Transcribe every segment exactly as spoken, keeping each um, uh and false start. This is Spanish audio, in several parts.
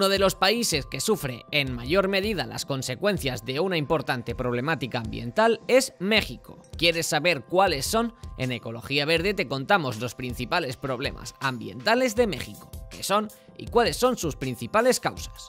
Uno de los países que sufre en mayor medida las consecuencias de una importante problemática ambiental es México. ¿Quieres saber cuáles son? En Ecología Verde te contamos los principales problemas ambientales de México, qué son y cuáles son sus principales causas.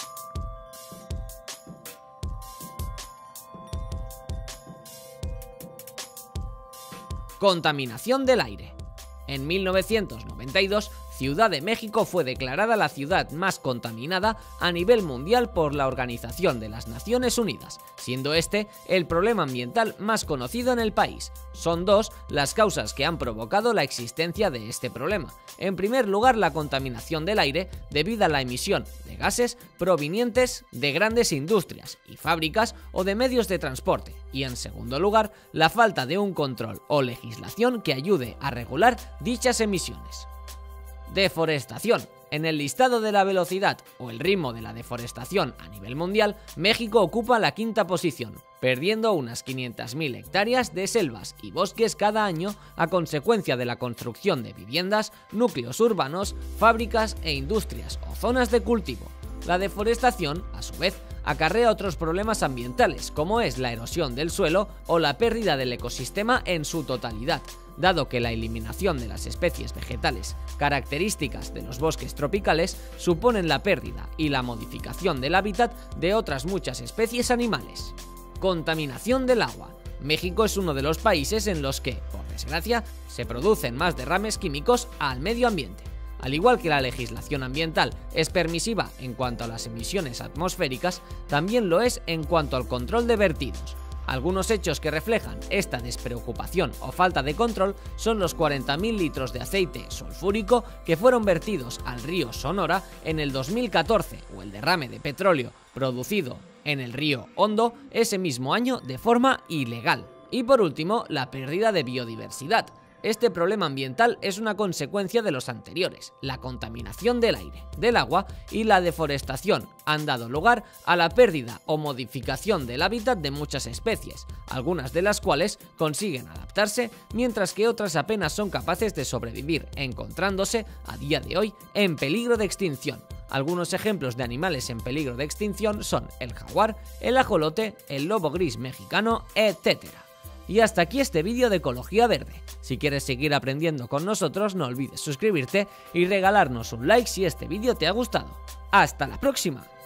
Contaminación del aire. En mil novecientos noventa y dos, Ciudad de México fue declarada la ciudad más contaminada a nivel mundial por la Organización de las Naciones Unidas, siendo este el problema ambiental más conocido en el país. Son dos las causas que han provocado la existencia de este problema. En primer lugar, la contaminación del aire debido a la emisión de gases provenientes de grandes industrias y fábricas o de medios de transporte. Y en segundo lugar, la falta de un control o legislación que ayude a regular dichas emisiones. Deforestación. En el listado de la velocidad o el ritmo de la deforestación a nivel mundial, México ocupa la quinta posición, perdiendo unas quinientas mil hectáreas de selvas y bosques cada año a consecuencia de la construcción de viviendas, núcleos urbanos, fábricas e industrias o zonas de cultivo. La deforestación, a su vez, acarrea otros problemas ambientales, como es la erosión del suelo o la pérdida del ecosistema en su totalidad, dado que la eliminación de las especies vegetales características de los bosques tropicales suponen la pérdida y la modificación del hábitat de otras muchas especies animales. Contaminación del agua. México es uno de los países en los que, por desgracia, se producen más derrames químicos al medio ambiente. Al igual que la legislación ambiental es permisiva en cuanto a las emisiones atmosféricas, también lo es en cuanto al control de vertidos. Algunos hechos que reflejan esta despreocupación o falta de control son los cuarenta mil litros de aceite sulfúrico que fueron vertidos al río Sonora en el dos mil catorce o el derrame de petróleo producido en el río Hondo ese mismo año de forma ilegal. Y por último, la pérdida de biodiversidad. Este problema ambiental es una consecuencia de los anteriores. La contaminación del aire, del agua y la deforestación han dado lugar a la pérdida o modificación del hábitat de muchas especies, algunas de las cuales consiguen adaptarse, mientras que otras apenas son capaces de sobrevivir, encontrándose a día de hoy en peligro de extinción. Algunos ejemplos de animales en peligro de extinción son el jaguar, el ajolote, el lobo gris mexicano, etcétera. Y hasta aquí este vídeo de Ecología Verde. Si quieres seguir aprendiendo con nosotros, no olvides suscribirte y regalarnos un like si este vídeo te ha gustado. ¡Hasta la próxima!